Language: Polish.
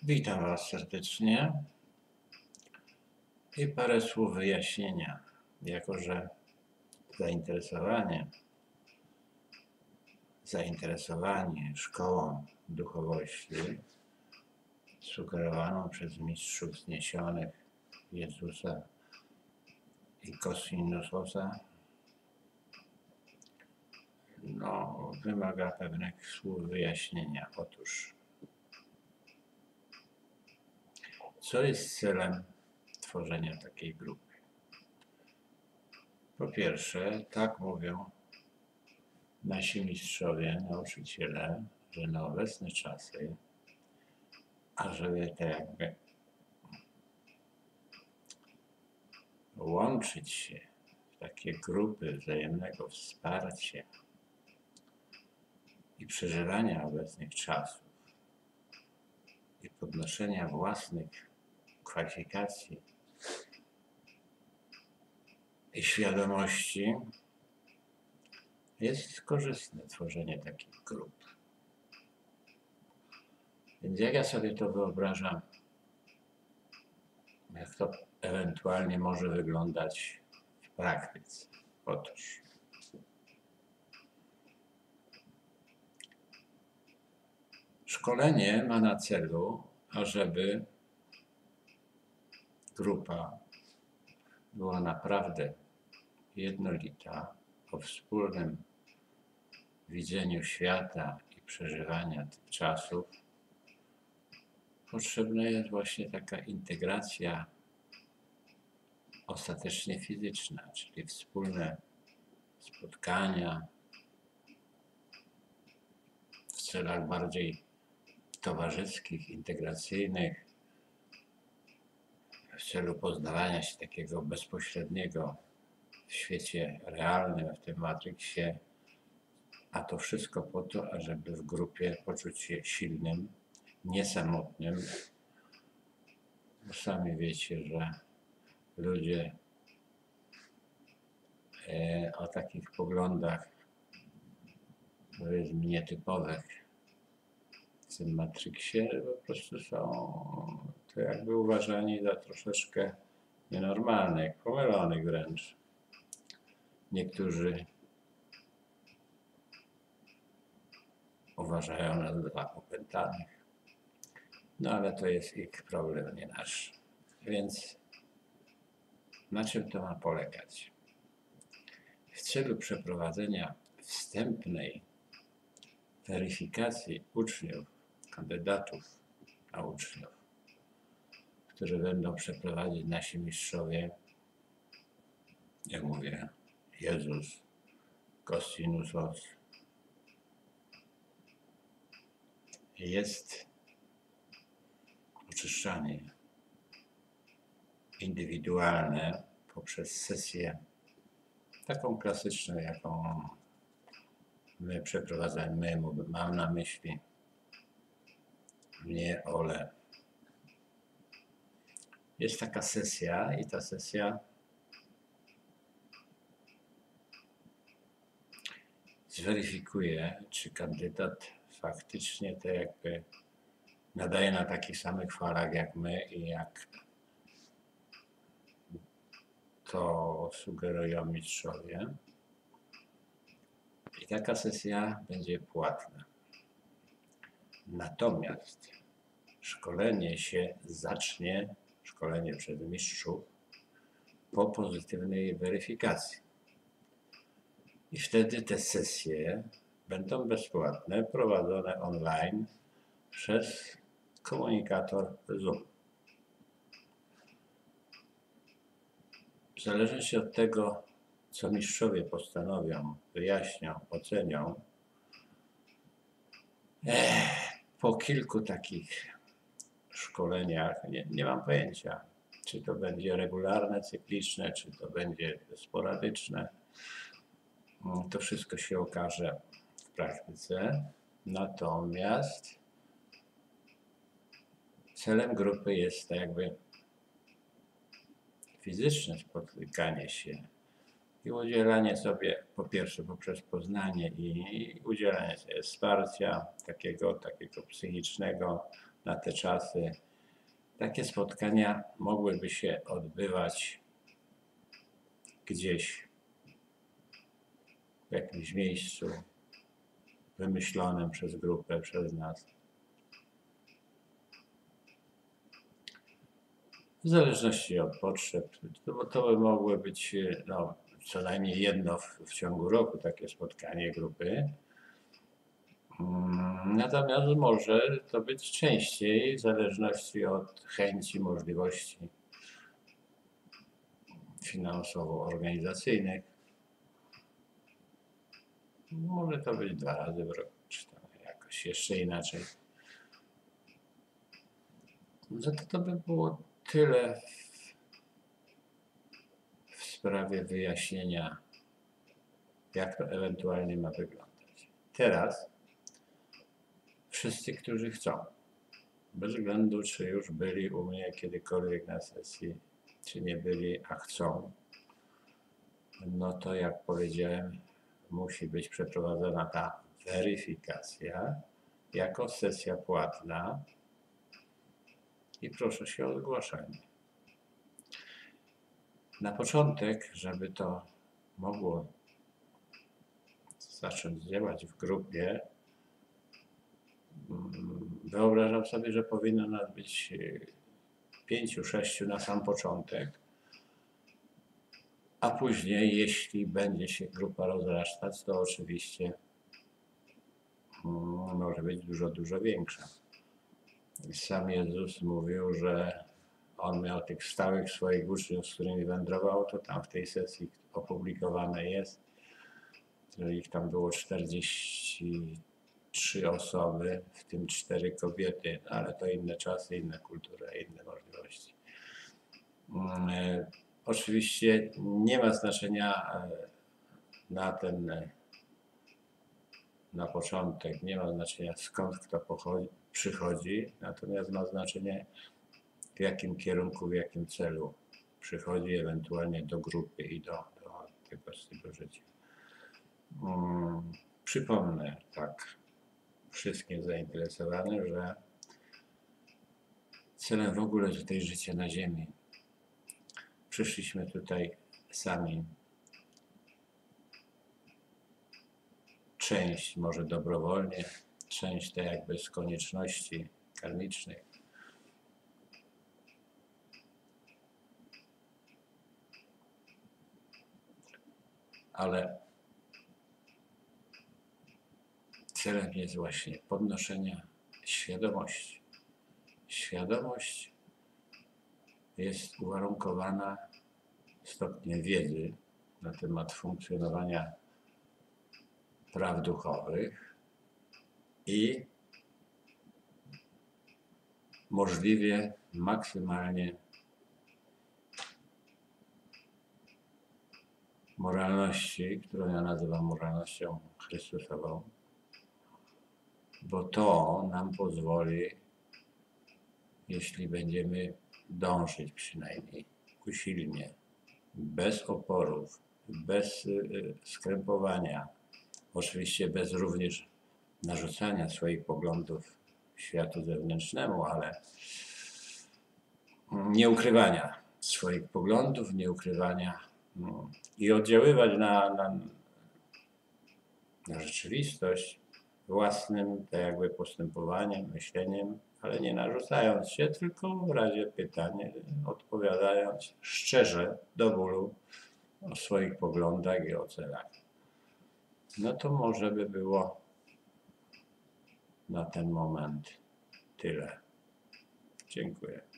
Witam Was serdecznie i parę słów wyjaśnienia, jako że zainteresowanie szkołą duchowości sugerowaną przez mistrzów wzniesionych Jezusa i Kosinusosa wymaga pewnych słów wyjaśnienia. Otóż, co jest celem tworzenia takiej grupy? Po pierwsze, tak mówią nasi mistrzowie, nauczyciele, że na obecne czasy, ażeby to jakby łączyć się w takie grupy wzajemnego wsparcia i przeżywania obecnych czasów i podnoszenia własnych kwalifikacji i świadomości, jest korzystne tworzenie takich grup. Więc jak ja sobie to wyobrażam, jak to ewentualnie może wyglądać w praktyce? Otóż szkolenie ma na celu, ażeby grupa była naprawdę jednolita, o wspólnym widzeniu świata i przeżywania tych czasów. Potrzebna jest właśnie taka integracja ostatecznie fizyczna, czyli wspólne spotkania w celach bardziej towarzyskich, integracyjnych, w celu poznawania się takiego bezpośredniego w świecie realnym, w tym Matrixie, a to wszystko po to, ażeby w grupie poczuć się silnym, niesamotnym. Bo sami wiecie, że ludzie o takich poglądach, powiedzmy, nietypowych w tym Matrixie po prostu są to jakby uważani za troszeczkę nienormalnych, pomylonych wręcz. Niektórzy uważają nas za opętanych, ale to jest ich problem, nie nasz. Więc na czym to ma polegać? W celu przeprowadzenia wstępnej weryfikacji uczniów, kandydatów na uczniów, którzy będą przeprowadzić nasi mistrzowie, jak mówię, Jezus, Kosinusos, jest oczyszczanie indywidualne poprzez sesję taką klasyczną, jaką my przeprowadzamy. Mam na myśli mnie, Ole. Jest taka sesja i ta sesja zweryfikuje, czy kandydat faktycznie to jakby nadaje na takich samych falach jak my i jak to sugerują mistrzowie. I taka sesja będzie płatna. Natomiast szkolenie się zacznie, szkolenie przez mistrzów, po pozytywnej weryfikacji. I wtedy te sesje będą bezpłatne, prowadzone online przez komunikator Zoom. W zależności od tego, co mistrzowie postanowią, wyjaśnią, ocenią, po kilku takich szkoleniach, nie mam pojęcia, czy to będzie regularne, cykliczne, czy to będzie sporadyczne. To wszystko się okaże w praktyce. Natomiast celem grupy jest tak jakby fizyczne spotykanie się i udzielanie sobie, po pierwsze poprzez poznanie i udzielanie sobie wsparcia takiego psychicznego, na te czasy. Takie spotkania mogłyby się odbywać gdzieś w jakimś miejscu wymyślonym przez grupę, przez nas. W zależności od potrzeb. To by mogły być co najmniej jedno w ciągu roku takie spotkanie grupy. Natomiast może to być częściej w zależności od chęci, możliwości finansowo-organizacyjnych. Może to być 2 razy w roku, czy tam jakoś jeszcze inaczej. To by było tyle w sprawie wyjaśnienia, jak to ewentualnie ma wyglądać. Teraz wszyscy, którzy chcą, bez względu czy już byli u mnie kiedykolwiek na sesji, czy nie byli, a chcą, no to jak powiedziałem, musi być przeprowadzona ta weryfikacja jako sesja płatna i proszę się o zgłaszanie. Na początek, żeby to mogło zacząć działać w grupie, wyobrażam sobie, że powinno nas być 5-6 na sam początek, a później, jeśli będzie się grupa rozrastać, to oczywiście może być dużo większa. Sam Jezus mówił, że On miał tych stałych swoich uczniów, z którymi wędrował, to tam w tej sesji opublikowane jest, że ich tam było 43 osoby, w tym 4 kobiety, ale to inne czasy, inna kultura, inne możliwości. Oczywiście nie ma znaczenia na początek, nie ma znaczenia skąd kto przychodzi, natomiast ma znaczenie w jakim kierunku, w jakim celu przychodzi, ewentualnie do grupy i do tego stylu życia. Przypomnę tak wszystkim zainteresowanym, że celem w ogóle tutaj życia na ziemi, przyszliśmy tutaj sami, część może dobrowolnie, część tak jakby z konieczności karmicznych. Ale celem jest właśnie podnoszenie świadomości. Świadomość jest uwarunkowana stopniem wiedzy na temat funkcjonowania praw duchowych i możliwie maksymalnie moralności, którą ja nazywam moralnością Chrystusową, bo to nam pozwoli, jeśli będziemy dążyć przynajmniej usilnie, bez oporów, bez skrępowania, oczywiście bez również narzucania swoich poglądów światu zewnętrznemu, ale nie ukrywania swoich poglądów, nie ukrywania i oddziaływać na rzeczywistość własnym, tak jakby postępowaniem, myśleniem, ale nie narzucając się, tylko w razie pytań odpowiadając szczerze do bólu o swoich poglądach i o celach. No to może by było na ten moment tyle. Dziękuję.